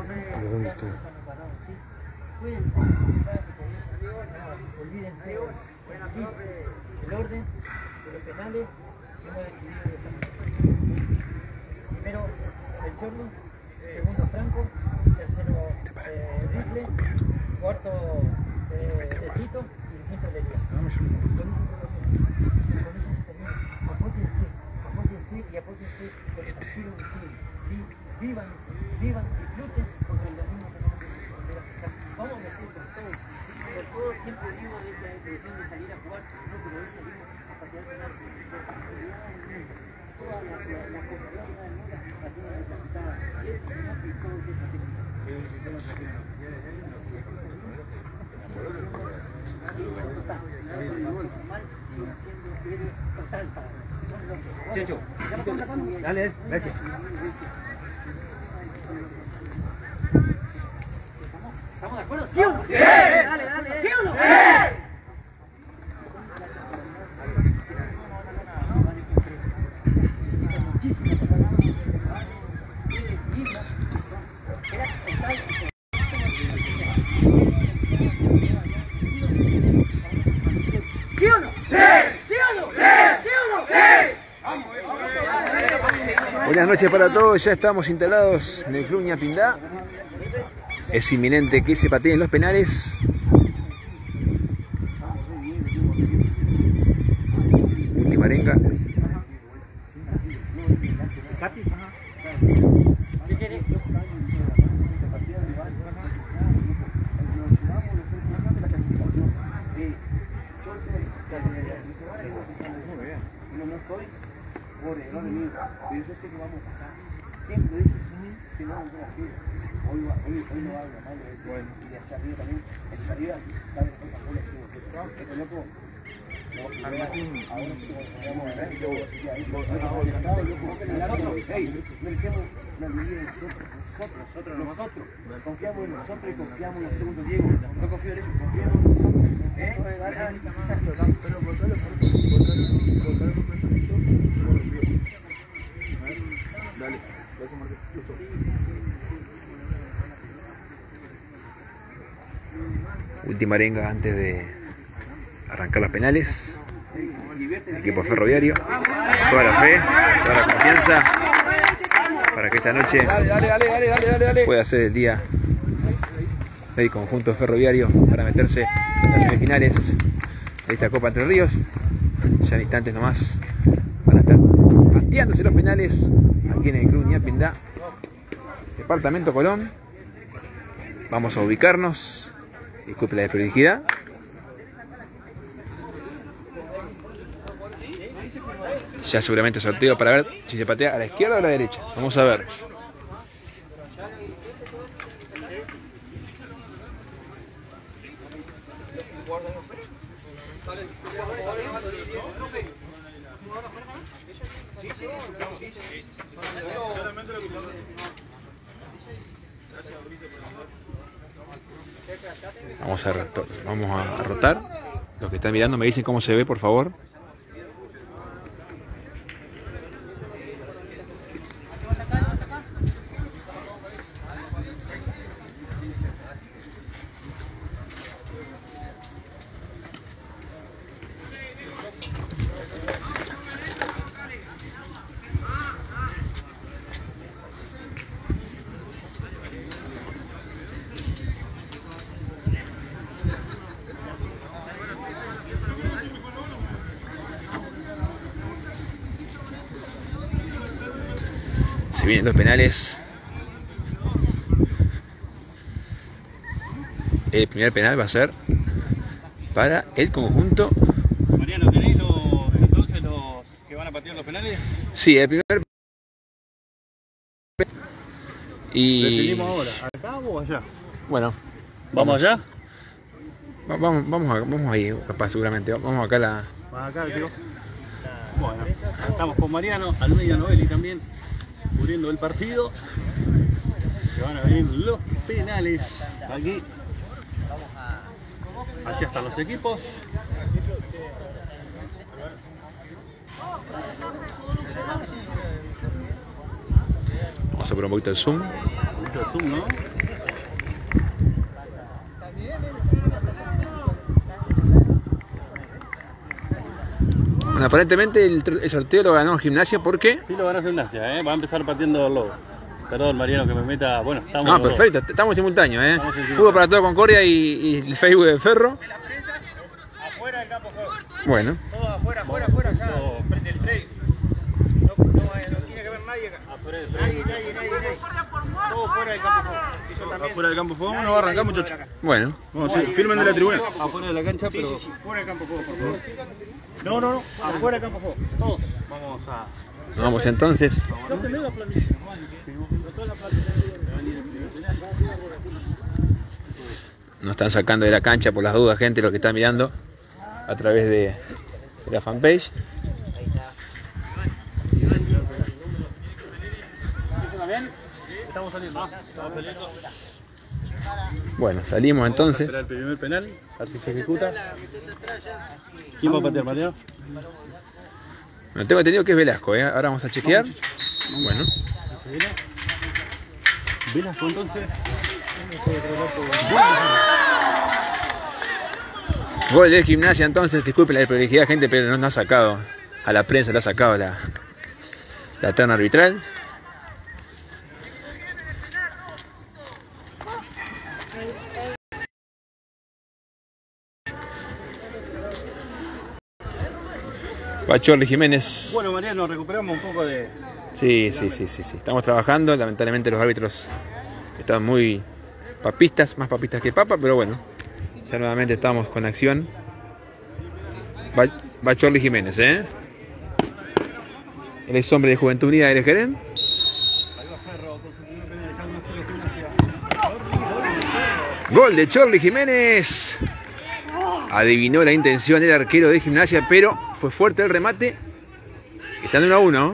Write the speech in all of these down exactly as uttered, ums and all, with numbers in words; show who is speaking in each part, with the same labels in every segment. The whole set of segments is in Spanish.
Speaker 1: ¿Pero dónde está?
Speaker 2: Olvídense el orden de los penales que hemos decidido de esta manera. Primero el Chorro, segundo Franco, tercero eh, Rifle, cuarto eh, el Tito y el quinto el Elías. Con eso se termina. Con eso se termina. Apóyense, apóyense y apóyense con el partido de ustedes. ¿Sí? Vivan, vivan y luchen contra el dominio que no nos volver a fijar. Vamos a decir con todo. Por todo siempre digo de esa intención de salir a jugar, no, pero hoy salimos a patear penal. Toda la, la, la confianza del mundo la tiene depositada y el señor y todo el que está técnico.
Speaker 3: Checho, dale, gracias.
Speaker 2: ¿Estamos de acuerdo? ¿Sí o no?
Speaker 3: ¡Sí!
Speaker 2: Dale, dale. ¿Sí o no?
Speaker 3: ¡Sí!
Speaker 2: ¿Sí o no?
Speaker 3: ¡Sí!
Speaker 2: ¿Sí o no?
Speaker 3: ¡Sí!
Speaker 2: ¿Sí o no?
Speaker 3: ¡Sí!
Speaker 1: Buenas noches para todos, ya estamos instalados en el Club Ñapindá. Es inminente que se pateen los penales. Última arenga.
Speaker 2: ¿Qué querés?
Speaker 4: No, no estoy por error mío, pero yo sé que vamos a pasar. Siempre dije que no vamos a hacer. Hoy, va, hoy, hoy no va a haber malo de bueno. Y de allá arriba también, el de arriba sabe que tampoco lo estuvo. Este loco, ahora sí vamos a ver. Nosotros, hey, merecemos una medida de nosotros. Nosotros, nosotros, confiamos en nosotros y confiamos en los segundos Diego. No confío en ellos, confiamos en nosotros. ¿Eh? Pero votalo por votalo por Dale, gracias Martín.
Speaker 1: Última arenga antes de arrancar los penales. El equipo ferroviario. Toda la fe, toda la confianza para que esta noche pueda ser el día del conjunto ferroviario para meterse en las semifinales de esta Copa Entre Ríos. Ya en instantes nomás van a estar pateándose los penales aquí en el Club Ñapindá, Departamento Colón. Vamos a ubicarnos. Disculpe la desprolijidad. Ya seguramente sorteo para ver si se patea a la izquierda o a la derecha. Vamos a ver. Vamos a rotar, vamos a rotar. Los que están mirando me dicen cómo se ve, por favor. Se vienen los penales. El primer penal va a ser para el conjunto.
Speaker 5: Mariano, ¿tenéis los, entonces los que van a patear los penales?
Speaker 1: Sí, el primer. Y
Speaker 5: ¿Definimos ahora? ¿Acá o allá?
Speaker 1: bueno,
Speaker 5: ¿Vamos allá?
Speaker 1: va- vamos, vamos, a- vamos ahí, capaz seguramente. Vamos acá a la.
Speaker 5: Acá, tío. Bueno, estamos con Mariano, Almeida Novelli también, cubriendo el partido. Que van a venir los penales aquí. Allá están los equipos.
Speaker 1: Vamos a poner un poquito de zoom.
Speaker 5: Un poquito de zoom, ¿no?
Speaker 1: Bueno, aparentemente el, el sorteo lo ganó Gimnasia, ¿por qué?
Speaker 5: Sí, lo ganó Gimnasia, ¿eh? Va a empezar partiendo el logo. Perdón, Mariano, que me meta... Bueno, estamos...
Speaker 1: No, perfecto, dos. Estamos simultáneos, ¿eh?
Speaker 5: Estamos simultáneos.
Speaker 1: Fútbol para todo Concordia y, y el Facebook de Ferro.
Speaker 3: Afuera del campo juego.
Speaker 1: Bueno.
Speaker 3: Todo afuera, afuera, afuera, ya. Frente al trade. No, no, no tiene que ver nadie acá. Nadie, nadie, nadie, nadie. Todo fuera del campo juego. Y yo también.
Speaker 5: Afuera del campo juego, uno va a arrancar, muchachos.
Speaker 1: Bueno.
Speaker 5: Vamos a filmen de la tribuna. Afuera de la cancha, pero...
Speaker 3: Sí, sí, sí, fuera del campo juego, por favor. No, no, no, afuera del campo juego. Todos.
Speaker 5: Vamos a...
Speaker 1: Vamos entonces.
Speaker 2: No se me la planilla.
Speaker 1: Nos están sacando de la cancha por las dudas, gente, los que están mirando a través de, de la fanpage.
Speaker 5: Estamos saliendo, estamos saliendo.
Speaker 1: Bueno, salimos entonces.
Speaker 5: Esperar el primer penal, a ver si se ejecuta. ¿Quién va a patear, Mateo?
Speaker 1: Bueno, tengo entendido que es Velasco, ¿eh? Ahora vamos a chequear. Bueno.
Speaker 5: Velasco entonces.
Speaker 1: Gol de Gimnasia entonces, disculpen la desprolijidad, gente, pero no, no ha sacado a la prensa, le ha sacado la, la terna arbitral. Pachorli Jiménez.
Speaker 5: Bueno, Mariano, recuperamos un poco de...
Speaker 1: Sí, sí, sí, sí, sí. Estamos trabajando, lamentablemente los árbitros están muy papistas, más papistas que papa, pero bueno. Ya nuevamente estamos con acción. Pachorli Jiménez, ¿eh? El ex hombre de Juventud Unida de Jerem. Gol de Chorli Jiménez. Adivinó la intención del arquero de Gimnasia, pero fue fuerte el remate. Están uno a uno.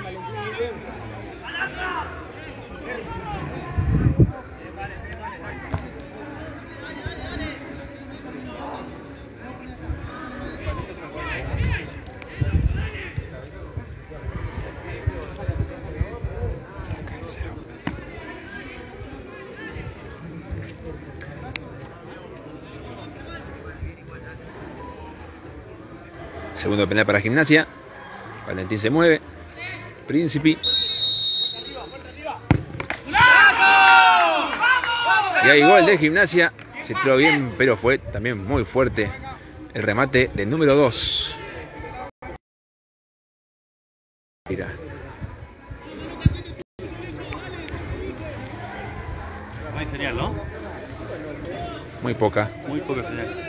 Speaker 1: Segundo penal para Gimnasia. Valentín se mueve. Príncipe. Y hay gol de Gimnasia. Se tiró bien, pero fue también muy fuerte el remate del número dos. Mira.
Speaker 5: No hay señal, ¿no?
Speaker 1: Muy poca.
Speaker 5: Muy poca señal.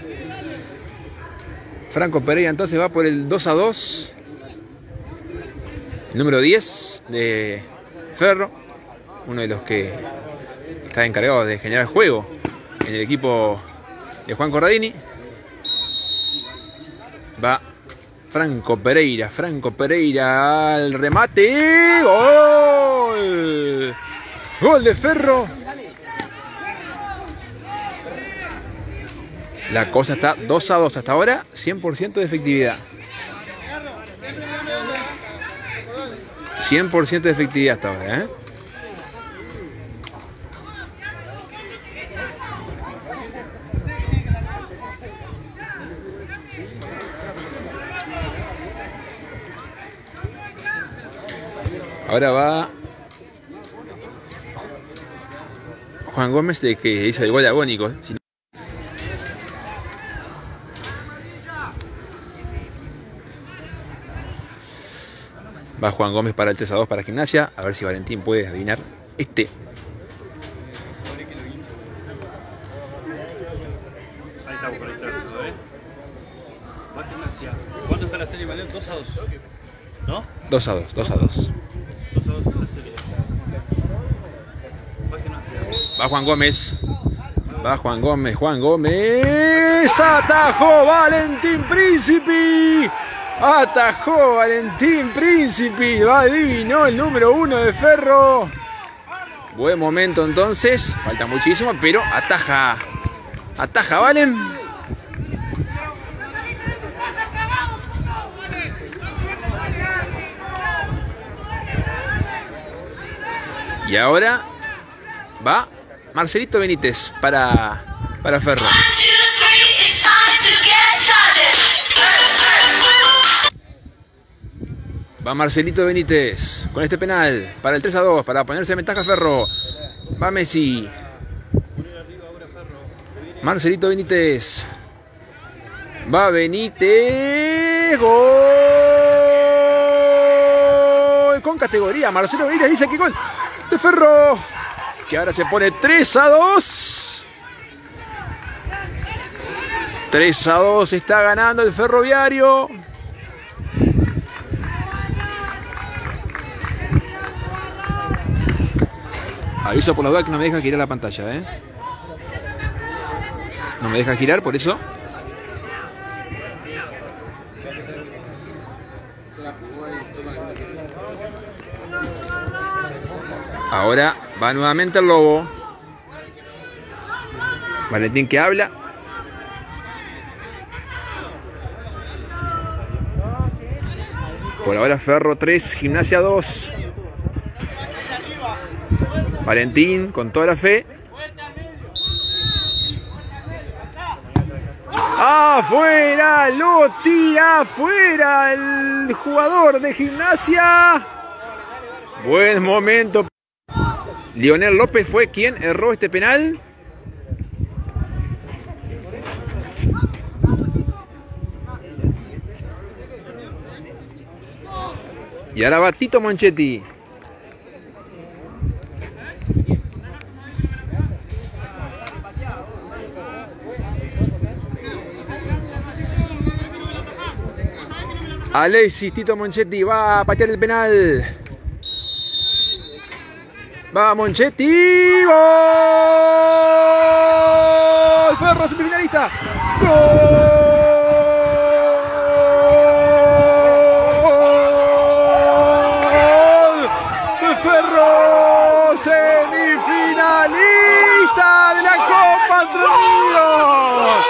Speaker 1: Franco Pereira entonces va por el dos a dos. El número diez de Ferro. Uno de los que está encargado de generar juego en el equipo de Juan Corradini. Va Franco Pereira. Franco Pereira al remate. ¡Gol! ¡Gol de Ferro! La cosa está dos a dos hasta ahora, cien por ciento de efectividad. cien por ciento de efectividad hasta ahora, ¿eh? Ahora va Juan Gómez, de que hizo el gol agónico. Si no... Va Juan Gómez para el tres a dos para Gimnasia. A ver si Valentín puede adivinar este.
Speaker 5: Ahí estamos conectados, ¿eh? Va Gimnasia. ¿Cuánto está la serie, Mariano? dos a dos. ¿No?
Speaker 1: dos a dos, dos a dos.
Speaker 5: dos a dos la serie. Va Gimnasia.
Speaker 1: Va Juan Gómez. Va Juan Gómez, Juan Gómez. Atajó Valentín Príncipe. Atajó Valentín Príncipe. Va, adivinó el número uno de Ferro. Buen momento entonces. Falta muchísimo, pero ataja. Ataja Valen. Y ahora va Marcelito Benítez para, para Ferro. Va Marcelito Benítez con este penal para el tres a dos, para ponerse en ventaja Ferro. Va Messi. Marcelito Benítez. Va Benítez. Gol con categoría. Marcelo Benítez dice que gol de Ferro, que ahora se pone tres a dos. tres a dos está ganando el Ferroviario. Aviso por la duda que no me deja girar la pantalla, ¿eh? No me deja girar, por eso. Ahora va nuevamente el Lobo. Valentín que habla. Por ahora Ferro tres, Gimnasia dos. Valentín con toda la fe. ¡Afuera! Lo tira afuera el jugador de Gimnasia. Buen momento. Lionel López fue quien erró este penal. Y ahora va Tito Monchetti. Alexis Tito Monchetti va a patear el penal. Va Monchetti. ¡Gol! Ferro semifinalista. ¡Gol! De Ferro, semifinalista de la Copa Entre Ríos.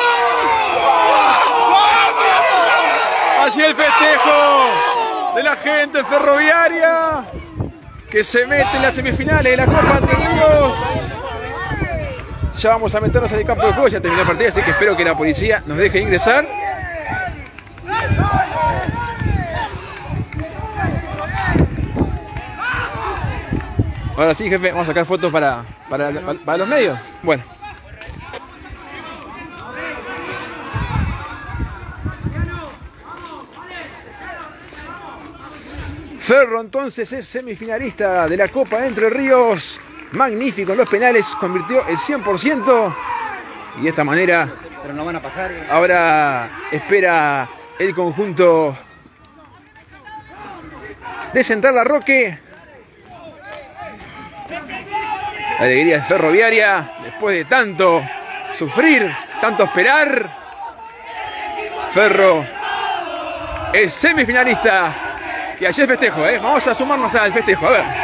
Speaker 1: Así el festejo de la gente ferroviaria que se mete en las semifinales de la Copa Entre Ríos. Ya vamos a meternos en el campo de juego, ya terminó el partido, así que espero que la policía nos deje ingresar. Ahora sí, jefe, vamos a sacar fotos para, para, para, para los medios. Bueno. Ferro entonces es semifinalista de la Copa Entre Ríos. Magnífico en los penales, convirtió el cien por ciento. Y de esta manera,
Speaker 4: pero no van a pasar, eh.
Speaker 1: ahora espera el conjunto de Central Larroque. La alegría de Ferroviaria, después de tanto sufrir, tanto esperar. Ferro es semifinalista. Y ayer festejo, ¿eh? Vamos a sumarnos al festejo, a ver.